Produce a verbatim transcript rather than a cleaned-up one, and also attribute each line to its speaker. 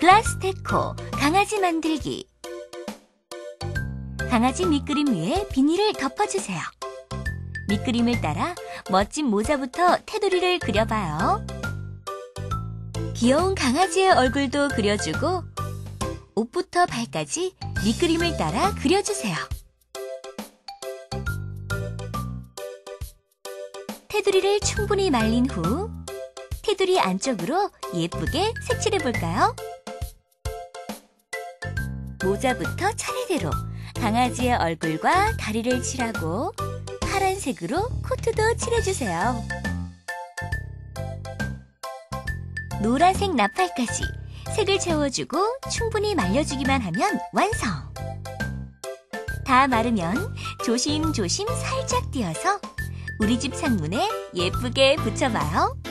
Speaker 1: 플라스테코 강아지 만들기. 강아지 밑그림 위에 비닐을 덮어주세요. 밑그림을 따라 멋진 모자부터 테두리를 그려봐요. 귀여운 강아지의 얼굴도 그려주고 옷부터 발까지 밑그림을 따라 그려주세요. 테두리를 충분히 말린 후 테두리 안쪽으로 예쁘게 색칠해볼까요? 모자부터 차례대로 강아지의 얼굴과 다리를 칠하고 파란색으로 코트도 칠해주세요. 노란색 나팔까지 색을 채워주고 충분히 말려주기만 하면 완성! 다 마르면 조심조심 살짝 띄어서 우리 집 창문에 예쁘게 붙여봐요.